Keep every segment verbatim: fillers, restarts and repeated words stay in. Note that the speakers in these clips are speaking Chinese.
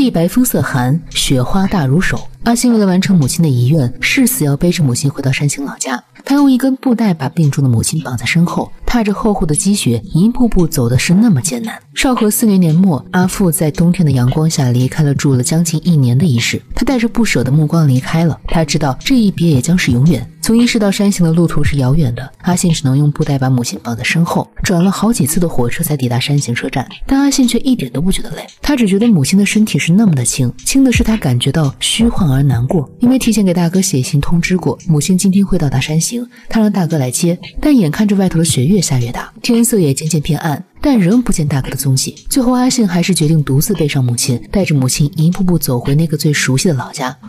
地白风色寒，雪花大如手。阿信为了完成母亲的遗愿，誓死要背着母亲回到山形老家。他用一根布带把病重的母亲绑在身后，踏着厚厚的积雪，一步步走的是那么艰难。昭和四年年末，阿父在冬天的阳光下离开了住了将近一年的伊势，他带着不舍的目光离开了。他知道这一别也将是永远。从伊势到山形的路途是遥远的，阿信只能用布带把母亲绑在身后，转了好几次的火车才抵达山形车站。但阿信却一点都不觉得累，他只觉得母亲的身体是那么的轻，轻的是他感觉到虚幻而难过。因为提前给大哥写信通知过，母亲今天会到达山形，他让大哥来接。但眼看着外头的雪越下越大，天色也渐渐变暗，但仍不见大哥的踪迹。最后阿信还是决定独自背上母亲，带着母亲一步步走回那个最熟悉的老家。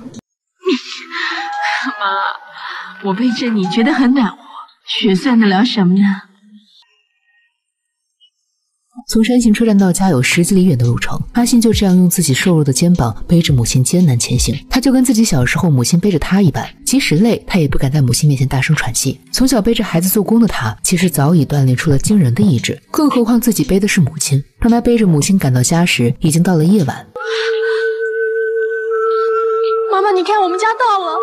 妈，我背着你觉得很暖和，却算得了什么呢？ 从山形车站到家有十几里远的路程，阿信就这样用自己瘦弱的肩膀背着母亲艰难前行。他就跟自己小时候母亲背着他一般，即使累，他也不敢在母亲面前大声喘气。从小背着孩子做工的他，其实早已锻炼出了惊人的意志，更何况自己背的是母亲。当他背着母亲赶到家时，已经到了夜晚。 妈妈，你看我们家到了。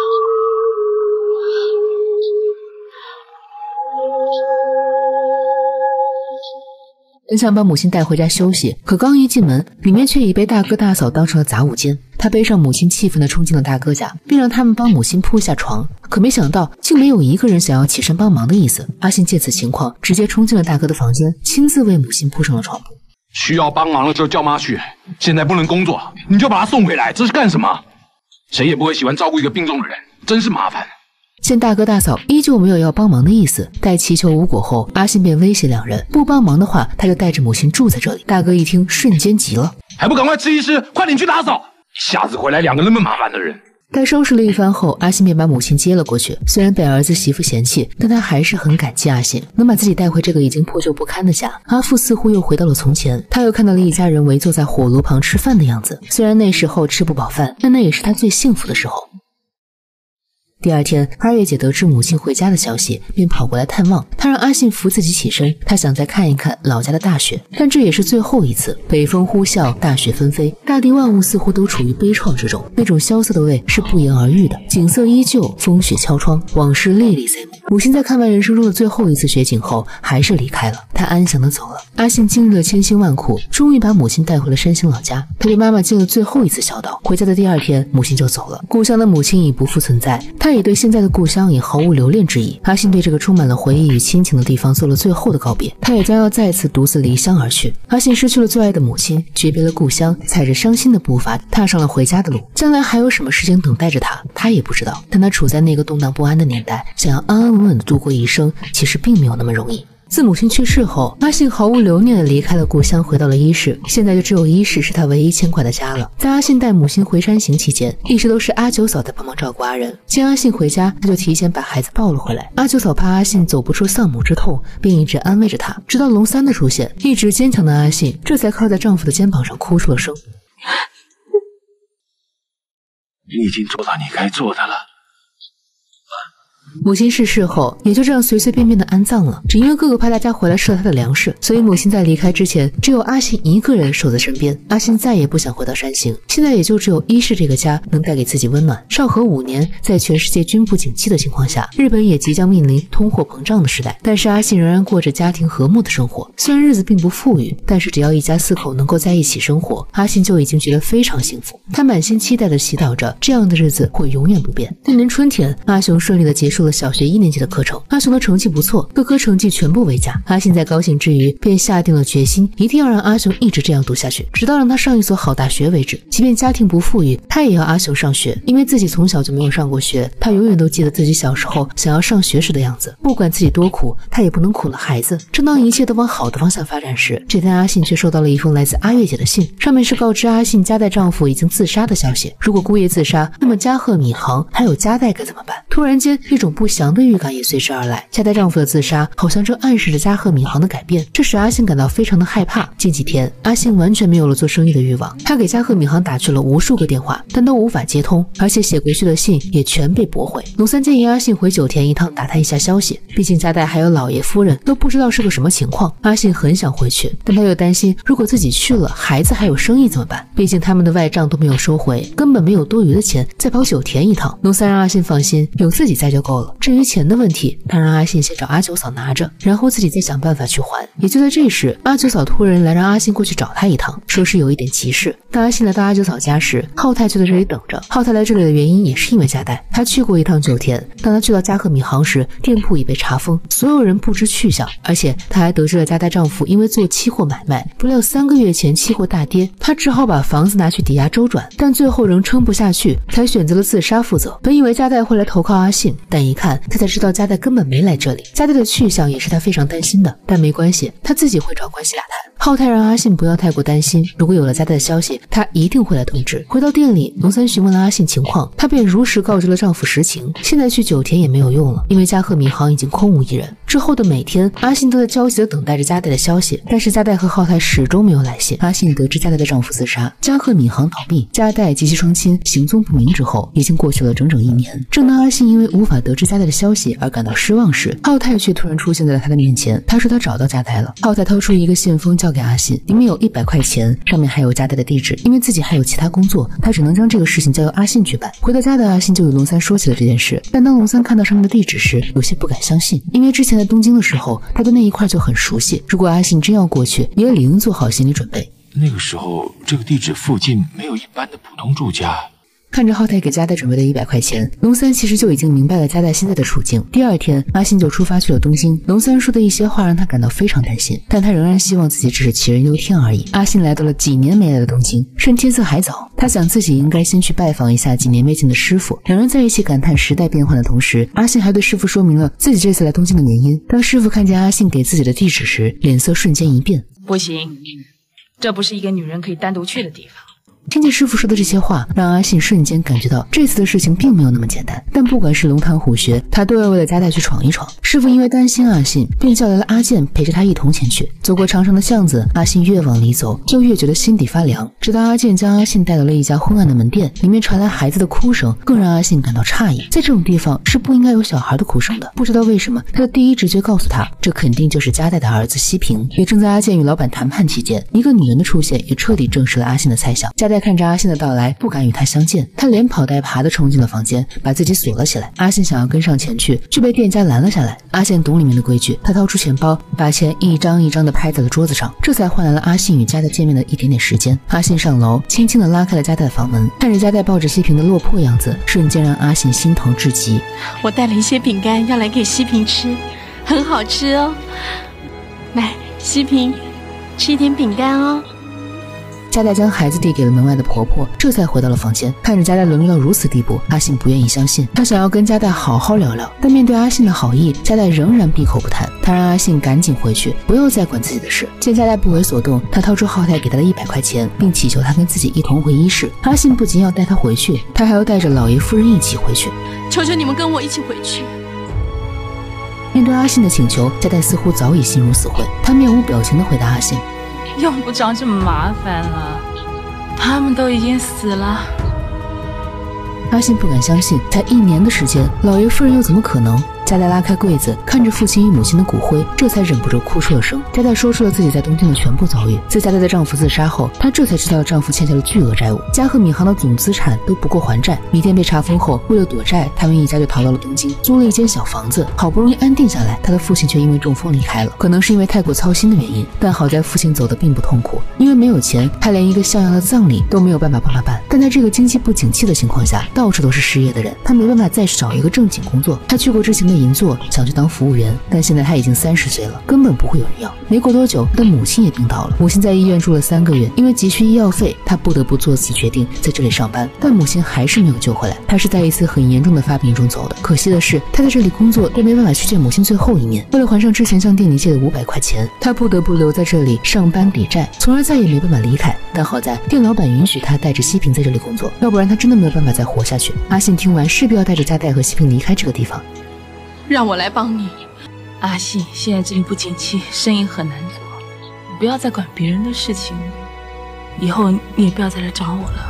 本想把母亲带回家休息，可刚一进门，里面却已被大哥大嫂当成了杂物间。他背上母亲，气愤地冲进了大哥家，并让他们帮母亲铺下床。可没想到，竟没有一个人想要起身帮忙的意思。阿信见此情况，直接冲进了大哥的房间，亲自为母亲铺上了床铺。 需要帮忙了就叫妈去，现在不能工作，你就把她送回来，这是干什么？谁也不会喜欢照顾一个病重的人，真是麻烦。 见大哥大嫂依旧没有要帮忙的意思，待祈求无果后，阿信便威胁两人，不帮忙的话，他就带着母亲住在这里。大哥一听，瞬间急了， 还不赶快吃一吃，快点去打扫！一下子回来两个那么麻烦的人。 待收拾了一番后，阿信便把母亲接了过去。虽然被儿子媳妇嫌弃，但他还是很感激阿信能把自己带回这个已经破旧不堪的家。阿父似乎又回到了从前，他又看到了一家人围坐在火炉旁吃饭的样子。虽然那时候吃不饱饭，但那也是他最幸福的时候。第二天，二月姐得知母亲回家的消息，便跑过来探望。她让阿信扶自己起身，她想再看一看老家的大雪，但这也是最后一次。北风呼啸，大雪纷飞，大地万物似乎都处于悲怆之中，那种萧瑟的味是不言而喻的。景色依旧，风雪敲窗，往事历历在目。母亲在看完人生中的最后一次雪景后，还是离开了，她安详的走了。阿信经历了千辛万苦，终于把母亲带回了山形老家。他对妈妈尽了最后一次孝道。回家的第二天，母亲就走了。故乡的母亲已不复存在，他也对现在的故乡已毫无留恋之意。阿信对这个充满了回忆与亲情的地方做了最后的告别，他也将要再次独自离乡而去。阿信失去了最爱的母亲，诀别了故乡，踩着伤心的步伐踏上了回家的路。将来还有什么事情等待着他，他也不知道。但他处在那个动荡不安的年代，想要安安稳稳的度过一生，其实并没有那么容易。自母亲去世后，阿信毫无留念地离开了故乡，回到了伊势。现在就只有伊势是他唯一牵挂的家了。在阿信带母亲回山行期间，一直都是阿九嫂在帮忙照顾阿仁。见阿信回家，他就提前把孩子抱了回来。阿九嫂怕阿信走不出丧母之痛，便一直安慰着他。直到龙三的出现，一直坚强的阿信这才靠在丈夫的肩膀上哭出了声。 你已经做到你该做的了。 母亲逝世后，也就这样随随便便的安葬了。只因为哥哥怕大家回来吃了他的粮食，所以母亲在离开之前，只有阿信一个人守在身边。阿信再也不想回到山形，现在也就只有伊势这个家能带给自己温暖。昭和五年，在全世界均不景气的情况下，日本也即将面临通货膨胀的时代，但是阿信仍然过着家庭和睦的生活。虽然日子并不富裕，但是只要一家四口能够在一起生活，阿信就已经觉得非常幸福。他满心期待的祈祷着，这样的日子会永远不变。那年春天，阿雄顺利的结束了小学一年级的课程。阿雄的成绩不错，各科成绩全部为佳。阿信在高兴之余，便下定了决心，一定要让阿雄一直这样读下去，直到让他上一所好大学为止。即便家庭不富裕，他也要阿雄上学，因为自己从小就没有上过学。他永远都记得自己小时候想要上学时的样子，不管自己多苦，他也不能苦了孩子。正当一切都往好的方向发展时，这天阿信却收到了一封来自阿月姐的信，上面是告知阿信加代丈夫已经自杀的消息。如果姑爷自杀，那么家贺、米航还有加代该怎么办？突然间，一种不祥的预感也随之而来。加代丈夫的自杀好像正暗示着加贺闵行的改变，这使阿信感到非常的害怕。近几天，阿信完全没有了做生意的欲望，他给加贺闵行打去了无数个电话，但都无法接通，而且写回去的信也全被驳回。龙三建议阿信回九田一趟，打探一下消息，毕竟加代还有老爷夫人都不知道是个什么情况。阿信很想回去，但他又担心如果自己去了，孩子还有生意怎么办？毕竟他们的外账都没有收回，根本没有多余的钱再跑九田一趟。龙三让阿信放心，有自己在就够了。至于钱的问题，他让阿信先找阿九嫂拿着，然后自己再想办法去还。也就在这时，阿九嫂突然来让阿信过去找他一趟，说是有一点急事。当阿信来到阿九嫂家时，浩太就在这里等着。浩太来这里的原因也是因为加代，他去过一趟九田，当他去到加贺闵行时，店铺已被查封，所有人不知去向，而且他还得知了加代丈夫因为做期货买卖，不料三个月前期货大跌，他只好把房子拿去抵押周转，但最后仍撑不下去，才选择了自杀负责。本以为加代会来投靠阿信，但一看他才知道加代根本没来这里。加代的去向也是他非常担心的，但没关系，他自己会找关系打探。浩太让阿信不要太过担心，如果有了加代的消息，他一定会来通知。回到店里，龙三询问了阿信情况，她便如实告知了丈夫实情。现在去九田也没有用了，因为加贺闵行已经空无一人。之后的每天，阿信都在焦急地等待着加代的消息，但是加代和浩太始终没有来信。阿信得知加代的丈夫自杀，加贺闵行倒闭，加代及其双亲行踪不明之后，已经过去了整整一年。正当阿信因为无法得知加代的消息而感到失望时，浩太却突然出现在了他的面前。他说他找到加代了。浩太掏出一个信封交给阿信，里面有一百块钱，上面还有加代的地址。因为自己还有其他工作，他只能将这个事情交由阿信去办。回到家的阿信就与龙三说起了这件事，但当龙三看到上面的地址时，有些不敢相信，因为之前在东京的时候，他对那一块就很熟悉。如果阿信真要过去，也理应做好心理准备。 那个时候，这个地址附近没有一般的普通住家。 看着浩太给加代准备的一百块钱，龙三其实就已经明白了加代现在的处境。第二天，阿信就出发去了东京。龙三说的一些话让他感到非常担心，但他仍然希望自己只是杞人忧天而已。阿信来到了几年没来的东京，趁天色还早，他想自己应该先去拜访一下几年未见的师傅。两人在一起感叹时代变换的同时，阿信还对师傅说明了自己这次来东京的原因。当师傅看见阿信给自己的地址时，脸色瞬间一变。 不行，这不是一个女人可以单独去的地方。 听见师傅说的这些话，让阿信瞬间感觉到这次的事情并没有那么简单。但不管是龙潭虎穴，他都要为了加代去闯一闯。师傅因为担心阿信，便叫来了阿健陪着他一同前去。走过长长的巷子，阿信越往里走，就越觉得心底发凉。直到阿健将阿信带到了一家昏暗的门店，里面传来孩子的哭声，更让阿信感到诧异。在这种地方是不应该有小孩的哭声的。不知道为什么，他的第一直觉告诉他，这肯定就是加代的儿子西平。也正在阿健与老板谈判期间，一个女人的出现也彻底证实了阿信的猜想。加代看着阿信的到来，不敢与他相见，他连跑带爬地冲进了房间，把自己锁了起来。阿信想要跟上前去，却被店家拦了下来。阿信懂里面的规矩，他掏出钱包，把钱一张一张地拍在了桌子上，这才换来了阿信与加代见面的一点点时间。阿信上楼，轻轻地拉开了加代的房门，看着加代抱着西平的落魄样子，瞬间让阿信心疼至极。 我带了一些饼干要来给西平吃，很好吃哦。来，西平，吃一点饼干哦。 加代将孩子递给了门外的婆婆，这才回到了房间。看着加代沦落到如此地步，阿信不愿意相信。他想要跟加代好好聊聊，但面对阿信的好意，加代仍然闭口不谈。他让阿信赶紧回去，不要再管自己的事。见加代不为所动，他掏出浩太给他的一百块钱，并祈求他跟自己一同回医室。阿信不仅要带他回去，他还要带着老爷夫人一起回去。 求求你们跟我一起回去。 面对阿信的请求，加代似乎早已心如死灰，他面无表情地回答阿信， 用不着这么麻烦了，他们都已经死了。 阿信不敢相信，才一年的时间，老爷夫人又怎么可能？加代拉开柜子，看着父亲与母亲的骨灰，这才忍不住哭出了声。加代说出了自己在东京的全部遭遇。自加代的丈夫自杀后，她这才知道丈夫欠下了巨额债务，加贺闵行的总资产都不够还债。米店被查封后，为了躲债，他们一家就逃到了东京，租了一间小房子。好不容易安定下来，他的父亲却因为中风离开了，可能是因为太过操心的原因。但好在父亲走得并不痛苦，因为没有钱，他连一个像样的葬礼都没有办法帮他办。但在这个经济不景气的情况下，到处都是失业的人，他没办法再找一个正经工作。他去过之前的银座，想去当服务员，但现在他已经三十岁了，根本不会有人要。没过多久，他的母亲也病倒了。母亲在医院住了三个月，因为急需医药费，他不得不做此决定，在这里上班。但母亲还是没有救回来，他是在一次很严重的发病中走的。可惜的是，他在这里工作，但没办法去见母亲最后一面。为了还上之前向店里借的五百块钱，他不得不留在这里上班抵债，从而再也没办法离开。但好在店老板允许他带着西平在这里工作，要不然他真的没有办法再活下去。阿信听完，势必要带着加代和西平离开这个地方。 让我来帮你。 阿信，现在这里不景气，生意很难做，你不要再管别人的事情，以后你也不要再来找我了。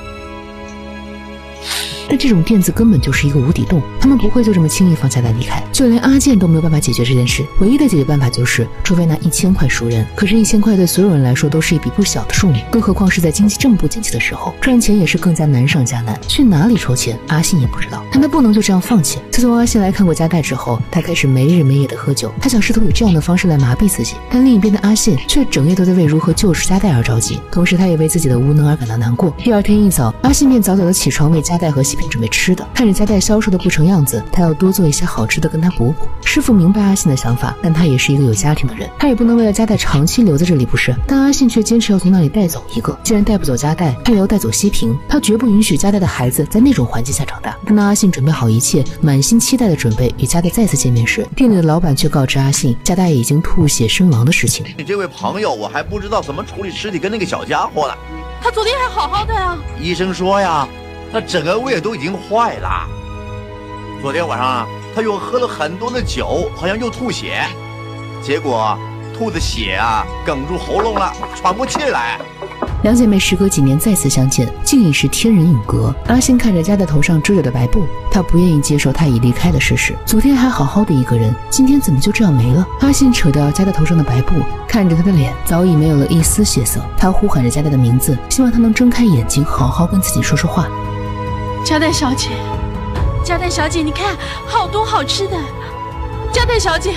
但这种店子根本就是一个无底洞，他们不会就这么轻易放佳代离开，就连阿健都没有办法解决这件事。唯一的解决办法就是除非拿一千块赎人，可是，一千块对所有人来说都是一笔不小的数目，更何况是在经济这么不景气的时候，赚钱也是更加难上加难。去哪里筹钱，阿信也不知道，但他不能就这样放弃。自从阿信来看过佳代之后，他开始没日没夜的喝酒，他想试图以这样的方式来麻痹自己，但另一边的阿信却整夜都在为如何救赎佳代而着急，同时他也为自己的无能而感到难过。第二天一早，阿信便早早的起床为佳代和西平准备吃的，看着佳代消瘦的不成样子，他要多做一些好吃的跟他补补。师傅明白阿信的想法，但他也是一个有家庭的人，他也不能为了佳代长期留在这里不是，但阿信却坚持要从那里带走一个。既然带不走佳代，他也要带走西平，他绝不允许佳代的孩子在那种环境下长大。当阿信准备好一切，满心期待的准备与佳代再次见面时，店里的老板却告知阿信，佳代已经吐血身亡的事情。 你这位朋友，我还不知道怎么处理尸体跟那个小家伙呢。 他昨天还好好的呀。 医生说呀，他整个胃都已经坏了。昨天晚上啊，他又喝了很多的酒，好像又吐血，结果吐的血啊哽住喉咙了，喘不气来。 两姐妹时隔几年再次相见，竟已是天人永隔。阿信看着佳代头上遮着的白布，他不愿意接受她已离开的事实。昨天还好好的一个人，今天怎么就这样没了？阿信扯掉佳代头上的白布，看着她的脸早已没有了一丝血色。他呼喊着佳代的名字，希望她能睁开眼睛，好好跟自己说说话。 佳代小姐，佳代小姐，你看好多好吃的。佳代小姐。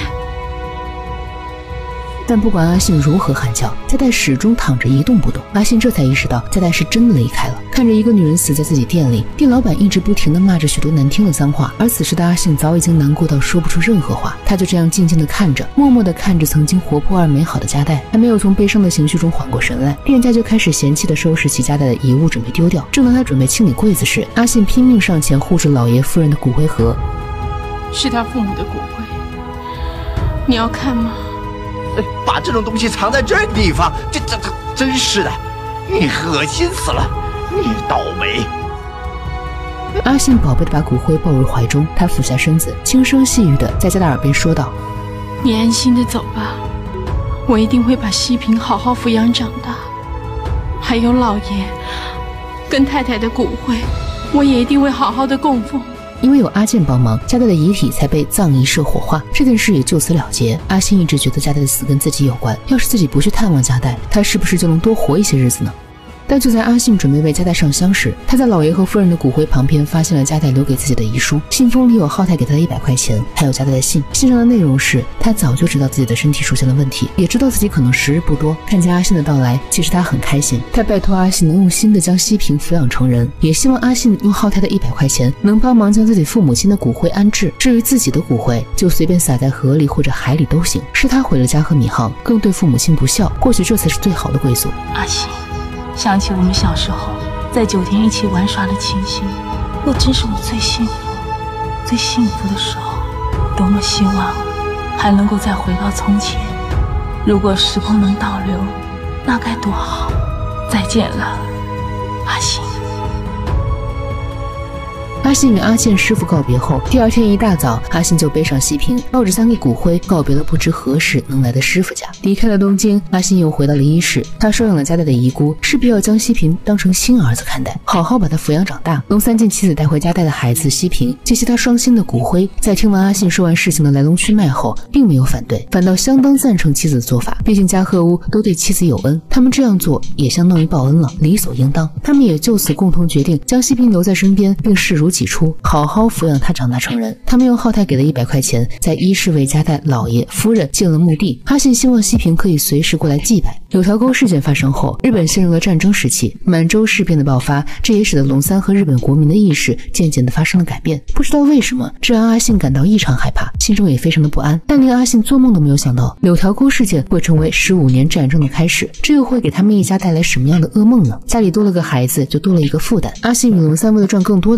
但不管阿信如何喊叫，佳代始终躺着一动不动。阿信这才意识到佳代是真的离开了。看着一个女人死在自己店里，店老板一直不停地骂着许多难听的脏话，而此时的阿信早已经难过到说不出任何话。他就这样静静地看着，默默地看着曾经活泼而美好的佳代。还没有从悲伤的情绪中缓过神来，店家就开始嫌弃地收拾起佳代的遗物，准备丢掉。正当他准备清理柜子时，阿信拼命上前护着老爷夫人的骨灰盒。 是他父母的骨灰，你要看吗？ 把这种东西藏在这地方，这这这真是的，你恶心死了，你倒霉。 阿信宝贝地把骨灰抱入怀中，他俯下身子，轻声细语地在佳代耳边说道：“ 你安心的走吧，我一定会把西平好好抚养长大。还有老爷跟太太的骨灰，我也一定会好好的供奉。” 因为有阿健帮忙，佳代的遗体才被葬仪社火化，这件事也就此了结。阿信一直觉得佳代的死跟自己有关，要是自己不去探望佳代，他是不是就能多活一些日子呢？但就在阿信准备为佳代上香时，他在老爷和夫人的骨灰旁边发现了佳代留给自己的遗书。信封里有浩太给他的一百块钱，还有佳代的信。信上的内容是，他早就知道自己的身体出现了问题，也知道自己可能时日不多。看见阿信的到来，其实他很开心。他拜托阿信能用心的将西平抚养成人，也希望阿信用浩太的一百块钱能帮忙将自己父母亲的骨灰安置。至于自己的骨灰，就随便撒在河里或者海里都行。是他毁了家和米行，更对父母亲不孝，或许这才是最好的归宿。 阿信。想起我们小时候在酒店一起玩耍的情形，那真是我最幸福、最幸福的时候。多么希望还能够再回到从前。如果时空能倒流，那该多好！再见了，阿信。 阿信与阿健师傅告别后，第二天一大早，阿信就背上西平，抱着三个骨灰，告别了不知何时能来的师傅家。离开了东京，阿信又回到了伊势。他收养了佳代的遗孤，势必要将西平当成亲儿子看待，好好把他抚养长大。龙三见妻子带回佳代的孩子西平，接续他双亲的骨灰，在听完阿信说完事情的来龙去脉后，并没有反对，反倒相当赞成妻子的做法。毕竟加贺屋都对妻子有恩，他们这样做也相当于报恩了，理所应当。他们也就此共同决定将西平留在身边，并视如己出，好好抚养他长大成人。他们用浩太给的一百块钱，在伊势为佳代老爷夫人建了墓地。阿信希望西平可以随时过来祭拜。柳条沟事件发生后，日本陷入了战争时期，满洲事变的爆发，这也使得龙三和日本国民的意识渐渐的发生了改变。不知道为什么，这让阿信感到异常害怕，心中也非常的不安。但令阿信做梦都没有想到，柳条沟事件会成为十五年战争的开始，这又会给他们一家带来什么样的噩梦呢？家里多了个孩子，就多了一个负担。阿信与龙三为了赚更多的钱，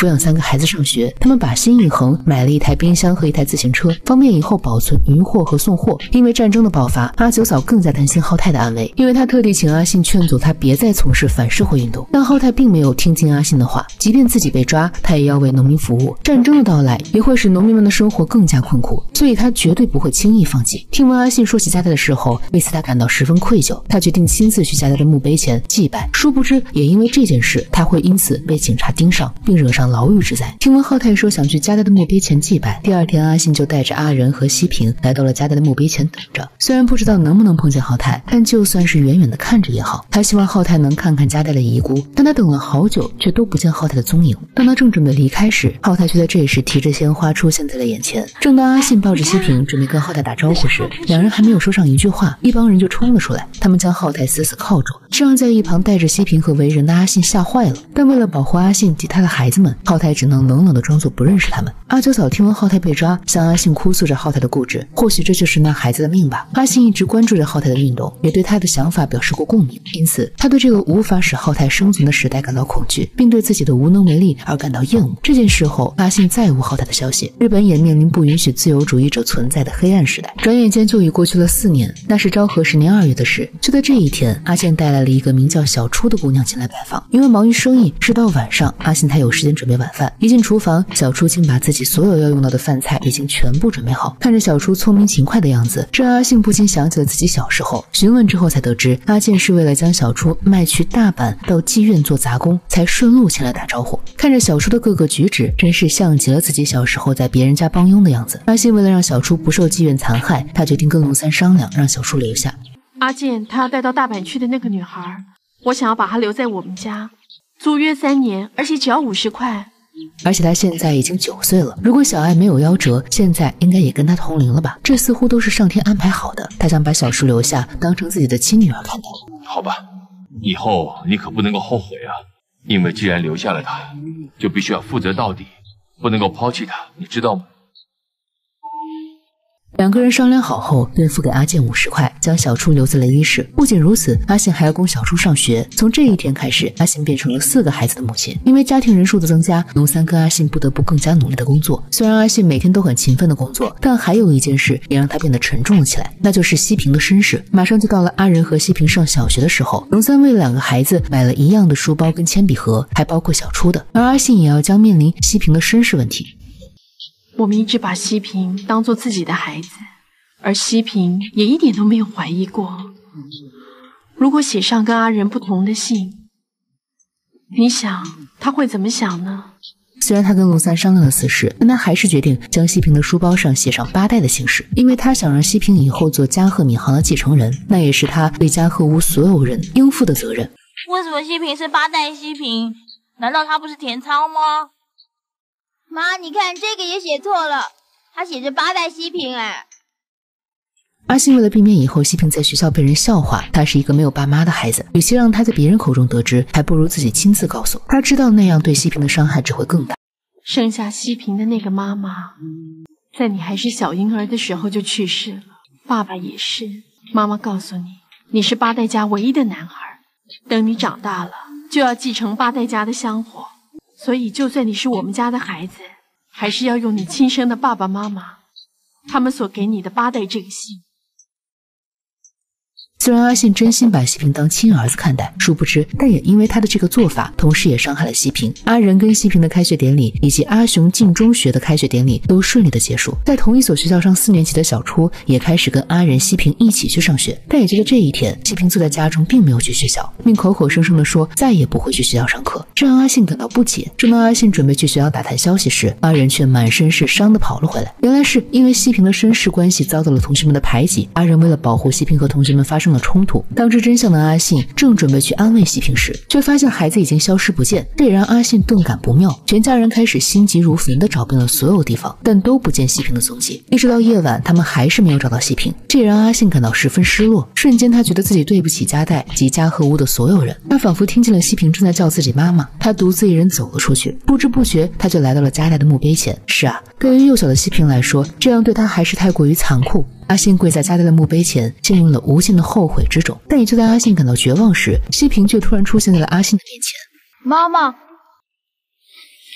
收养三个孩子上学。他们把心一横，买了一台冰箱和一台自行车，方便以后保存运货和送货。因为战争的爆发，阿九嫂更加担心浩泰的安危，因为他特地请阿信劝阻他别再从事反社会运动。但浩泰并没有听进阿信的话，即便自己被抓，他也要为农民服务。战争的到来也会使农民们的生活更加困苦，所以他绝对不会轻易放弃。听闻阿信说起家代的时候，为此他感到十分愧疚，他决定亲自去家代的墓碑前祭拜。殊不知，也因为这件事，他会因此被警察盯上，并惹上牢狱之灾。听闻浩泰说想去家代的墓碑前祭拜，第二天阿信就带着阿仁和西平来到了家代的墓碑前等着。虽然不知道能不能碰见浩泰，但就算是远远的看着也好。他希望浩泰能看看家代的遗孤，但他等了好久，却都不见浩泰的踪影。当他正准备离开时，浩泰却在这时提着鲜花出现在了眼前。正当阿信抱着西平准备跟浩泰打招呼时，两人还没有说上一句话，一帮人就冲了出来，他们将浩泰死死铐住，这让在一旁带着西平和为人的阿信吓坏了。但为了保护阿信及他的孩子们，浩泰只能冷冷地装作不认识他们。阿九嫂听闻浩泰被抓，向阿信哭诉着浩泰的固执，或许这就是那孩子的命吧。阿信一直关注着浩泰的运动，也对他的想法表示过共鸣，因此他对这个无法使浩泰生存的时代感到恐惧，并对自己的无能为力而感到厌恶。这件事后，阿信再无浩泰的消息，日本也面临不允许自由主义者存在的黑暗时代。转眼间就已过去了四年，那是昭和十年二月的事。就在这一天，阿信带来了一个名叫小初的姑娘前来拜访。因为忙于生意，直到晚上，阿信才有时间准备晚饭。一进厨房，小初竟把自己所有要用到的饭菜已经全部准备好。看着小初聪明勤快的样子，这让阿信不禁想起了自己小时候。询问之后才得知，阿健是为了将小初卖去大阪到妓院做杂工，才顺路前来打招呼。看着小初的各个举止，真是像极了自己小时候在别人家帮佣的样子。阿信为了让小初不受妓院残害，他决定跟龙三商量，让小初留下。 阿健他要带到大阪去的那个女孩，我想要把她留在我们家，租约三年，而且只要五十块。 而且他现在已经九岁了，如果小爱没有夭折，现在应该也跟他同龄了吧？这似乎都是上天安排好的。他想把小叔留下，当成自己的亲女儿看待。 好吧，以后你可不能够后悔啊！因为既然留下了她，就必须要负责到底，不能够抛弃她，你知道吗？ 两个人商量好后，便付给阿健五十块，将小初留在了一室。不仅如此，阿信还要供小初上学。从这一天开始，阿信变成了四个孩子的母亲。因为家庭人数的增加，龙三跟阿信不得不更加努力的工作。虽然阿信每天都很勤奋的工作，但还有一件事也让他变得沉重了起来，那就是西平的身世。马上就到了阿仁和西平上小学的时候，龙三为了两个孩子买了一样的书包跟铅笔盒，还包括小初的。而阿信也要将面临西平的身世问题。 我们一直把西平当作自己的孩子，而西平也一点都没有怀疑过。如果写上跟阿仁不同的信，你想他会怎么想呢？ 虽然他跟龙三商量了此事，但他还是决定将西平的书包上写上八代的姓氏，因为他想让西平以后做加贺闵行的继承人，那也是他对加贺屋所有人应负的责任。 为什么西平是八代西平？难道他不是田仓吗？妈，你看这个也写错了，他写着八代西平哎。 阿信为了避免以后西平在学校被人笑话，他是一个没有爸妈的孩子，与其让他在别人口中得知，还不如自己亲自告诉他。知道那样对西平的伤害只会更大。 生下西平的那个妈妈，在你还是小婴儿的时候就去世了，爸爸也是。妈妈告诉你，你是八代家唯一的男孩，等你长大了，就要继承八代家的香火。所以就算你是我们家的孩子，还是要用你亲生的爸爸妈妈他们所给你的八代这个姓。 虽然阿信真心把西平当亲儿子看待，殊不知，但也因为他的这个做法，同时也伤害了西平。阿仁跟西平的开学典礼，以及阿雄进中学的开学典礼都顺利的结束。在同一所学校上四年级的小初，也开始跟阿仁、西平一起去上学。但也就在这一天，西平坐在家中，并没有去学校，并口口声声的说再也不会去学校上课，这让阿信感到不解。正当阿信准备去学校打探消息时，阿仁却满身是伤的跑了回来。原来是因为西平的身世关系遭到了同学们的排挤，阿仁为了保护西平和同学们发生了冲突。当知真相的阿信正准备去安慰西平时，却发现孩子已经消失不见，这也让阿信顿感不妙。全家人开始心急如焚地找遍了所有地方，但都不见西平的踪迹。一直到夜晚，他们还是没有找到西平，这也让阿信感到十分失落。瞬间，他觉得自己对不起家代及加贺屋的所有人。他仿佛听见了西平正在叫自己妈妈，他独自一人走了出去，不知不觉他就来到了家代的墓碑前。是啊，对于幼小的西平来说，这样对他还是太过于残酷。阿信跪在家代的墓碑前，陷入了无尽的后悔之中。但也就在阿信感到绝望时，西平却突然出现在了阿信的面前。 妈妈，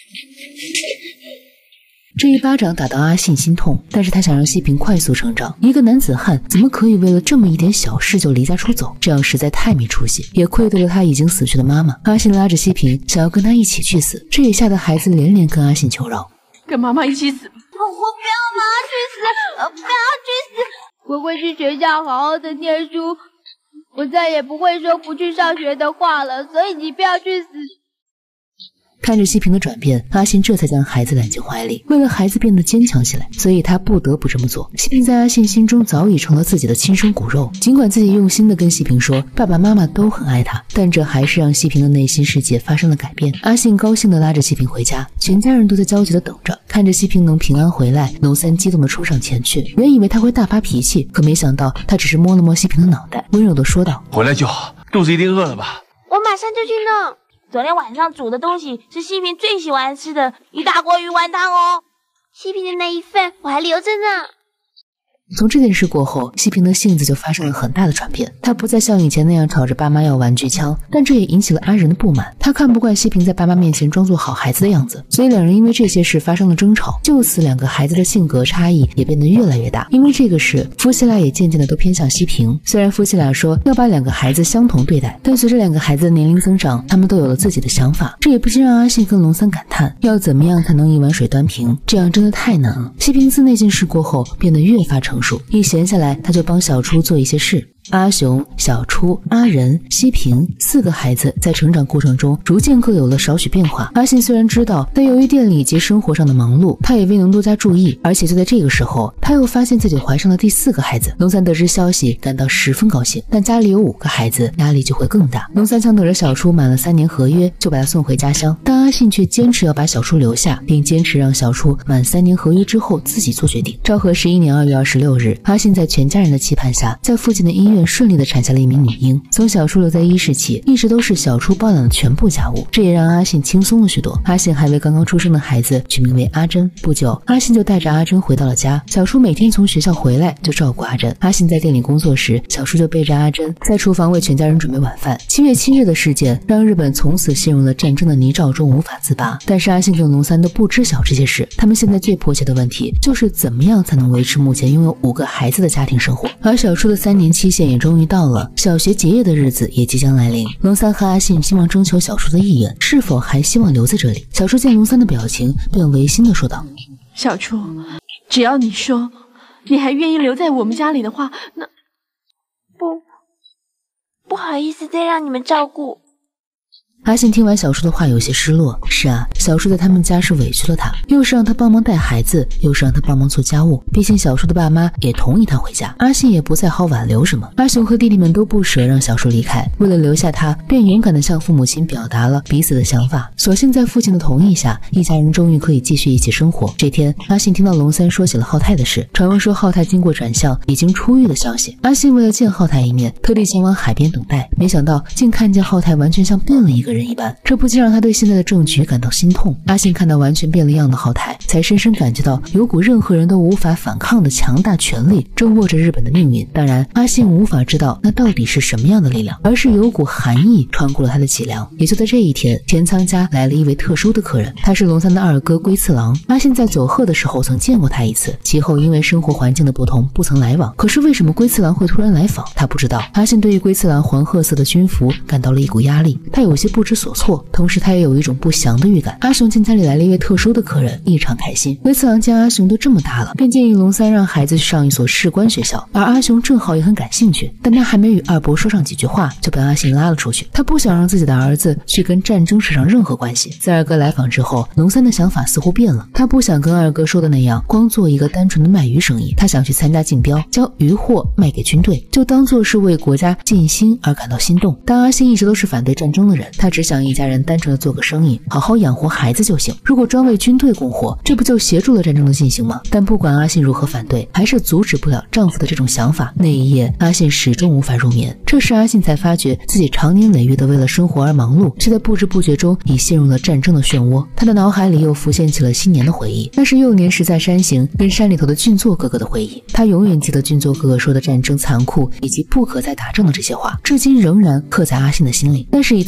这一巴掌打到阿信心痛，但是他想让西平快速成长。一个男子汉怎么可以为了这么一点小事就离家出走？这样实在太没出息，也愧对了他已经死去的妈妈。阿信拉着西平，想要跟他一起去死，这也吓得孩子连连跟阿信求饶：“ 跟妈妈一起死吧！” 我不要妈妈去死，我不要去死，我会去学校好好的念书，我再也不会说不去上学的话了，所以你不要去死。 看着西平的转变，阿信这才将孩子揽进怀里。为了孩子变得坚强起来，所以他不得不这么做。西平在阿信心中早已成了自己的亲生骨肉。尽管自己用心的跟西平说爸爸妈妈都很爱他，但这还是让西平的内心世界发生了改变。阿信高兴的拉着西平回家，全家人都在焦急的等着，看着西平能平安回来，龙三激动的冲上前去。原以为他会大发脾气，可没想到他只是摸了摸西平的脑袋，温柔的说道：“ 回来就好，肚子一定饿了吧？” 我马上就去弄。昨天晚上煮的东西是西平最喜欢吃的一大锅鱼丸汤哦，西平的那一份我还留着呢。 从这件事过后，西平的性子就发生了很大的转变。他不再像以前那样吵着爸妈要玩具枪，但这也引起了阿仁的不满。他看不惯西平在爸妈面前装作好孩子的样子，所以两人因为这些事发生了争吵。就此，两个孩子的性格差异也变得越来越大。因为这个事，夫妻俩也渐渐的都偏向西平。虽然夫妻俩说要把两个孩子相同对待，但随着两个孩子的年龄增长，他们都有了自己的想法。这也不禁让阿信跟龙三感叹，要怎么样才能一碗水端平？这样真的太难了。西平自那件事过后，变得越发成熟，一闲下来他就帮小初做一些事。阿雄、小初、阿仁、西平四个孩子在成长过程中逐渐各有了少许变化。阿信虽然知道，但由于店里及生活上的忙碌，他也未能多加注意。而且就在这个时候，他又发现自己怀上了第四个孩子。龙三得知消息，感到十分高兴，但家里有五个孩子，压力就会更大。龙三想等着小初满了三年合约，就把他送回家乡，但阿信却坚持要把小初留下，并坚持让小初满三年合约之后自己做决定。昭和十一年二月二十六日，阿信在全家人的期盼下，在附近的医院顺利的产下了一名女婴。从小初留在伊始起，一直都是小初包揽了全部家务，这也让阿信轻松了许多。阿信还为刚刚出生的孩子取名为阿珍。不久，阿信就带着阿珍回到了家。小初每天从学校回来就照顾阿珍。阿信在店里工作时，小初就背着阿珍在厨房为全家人准备晚饭。七月七日的事件让日本从此陷入了战争的泥沼中无法自拔。但是阿信跟龙三都不知晓这些事，他们现在最迫切的问题就是怎么样才能维持目前拥有五个孩子的家庭生活。而小初的三年期限也终于到了，小学结业的日子也即将来临。龙三和阿信希望征求小初的意愿，是否还希望留在这里。小初见龙三的表情，便违心的说道：“ 小初，只要你说你还愿意留在我们家里的话，那不不好意思再让你们照顾。” 阿信听完小初的话有些失落。是啊，小初在他们家是委屈了他，又是让他帮忙带孩子，又是让他帮忙做家务，毕竟小初的爸妈也同意他回家，阿信也不再好挽留什么。阿雄和弟弟们都不舍让小初离开，为了留下他，便勇敢地向父母亲表达了彼此的想法。所幸在父亲的同意下，一家人终于可以继续一起生活。这天，阿信听到龙三说起了浩泰的事，传闻说浩泰经过转校已经出狱的消息。阿信为了见浩泰一面，特地前往海边等待，没想到竟看见浩泰完全像变了一个人一般，这不禁让他对现在的政局感到心痛。阿信看到完全变了样的浩泰，才深深感觉到有股任何人都无法反抗的强大权力正握着日本的命运。当然，阿信无法知道那到底是什么样的力量，而是有股寒意穿过了他的脊梁。也就在这一天，田仓家来了一位特殊的客人，他是龙三的二哥龟次郎。阿信在走贺的时候曾见过他一次，其后因为生活环境的不同不曾来往。可是为什么龟次郎会突然来访，他不知道。阿信对于龟次郎黄褐色的军服感到了一股压力，他有些不知所措，同时他也有一种不祥的预感。阿雄见家里来了一位特殊的客人，异常开心。龟次郎见阿雄都这么大了，便建议龙三让孩子去上一所士官学校，而阿雄正好也很感兴趣。但他还没与二伯说上几句话，就被阿信拉了出去。他不想让自己的儿子去跟战争扯上任何关系。在二哥来访之后，龙三的想法似乎变了，他不想跟二哥说的那样光做一个单纯的卖鱼生意，他想去参加竞标，将鱼货卖给军队，就当做是为国家尽心而感到心动。但阿信一直都是反对战争的人，他只想一家人单纯的做个生意，好好养活孩子就行。如果专为军队供货，这不就协助了战争的进行吗？但不管阿信如何反对，还是阻止不了丈夫的这种想法。那一夜，阿信始终无法入眠。这时阿信才发觉自己长年累月的为了生活而忙碌，却在不知不觉中已陷入了战争的漩涡。他的脑海里又浮现起了新年的回忆，那是幼年时在山行跟山里头的俊作哥哥的回忆。他永远记得俊作哥哥说的战争残酷以及不可再打仗的这些话，至今仍然刻在阿信的心里。但是以自己的能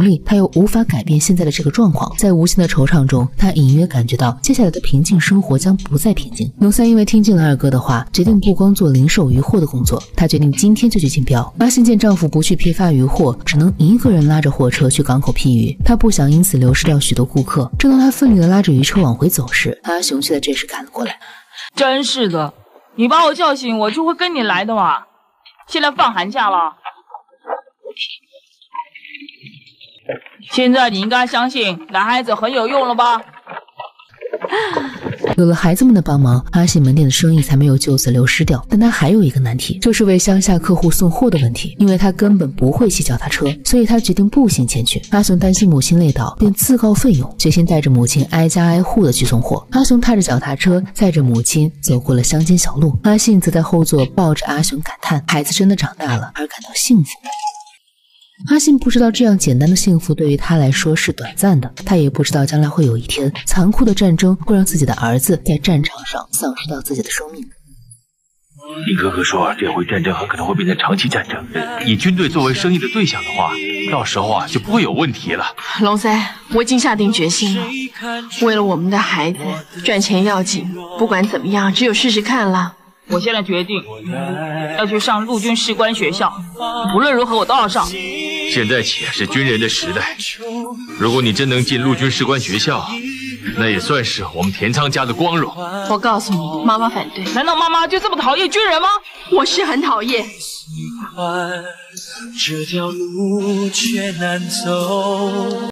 力，他又无法改变现在的这个状况。在无形的惆怅中，他隐约感觉到接下来的平静生活将不再平静。龙三因为听进了二哥的话，决定不光做零售鱼货的工作，他决定今天就去竞标。阿信见丈夫不去批发鱼货，只能一个人拉着货车去港口批鱼，他不想因此流失掉许多顾客。正当他奋力地拉着鱼车往回走时，阿雄却在这时赶了过来。 真是的，你把我叫醒，我就会跟你来的嘛。现在放寒假了，现在你应该相信男孩子很有用了吧？ 有了孩子们的帮忙，阿信门店的生意才没有就此流失掉。但他还有一个难题，就是为乡下客户送货的问题。因为他根本不会骑脚踏车，所以他决定步行前去。阿雄担心母亲累倒，便自告奋勇，决心带着母亲挨家挨户的去送货。阿雄踏着脚踏车，载着母亲走过了乡间小路。阿信则在后座抱着阿雄感叹，孩子真的长大了，而感到幸福。阿信不知道这样简单的幸福对于他来说是短暂的，他也不知道将来会有一天，残酷的战争会让自己的儿子在战场上丧失掉自己的生命。 你哥哥说这回战争很可能会变成长期战争，以军队作为生意的对象的话，到时候啊就不会有问题了。 龙三，我已经下定决心了，为了我们的孩子，赚钱要紧，不管怎么样，只有试试看了。 我现在决定要去上陆军士官学校，无论如何我都要上。 现在起是军人的时代，如果你真能进陆军士官学校，那也算是我们田仓家的光荣。 我告诉你，妈妈反对。 难道妈妈就这么讨厌军人吗？ 我是很讨厌。 这条路却难走。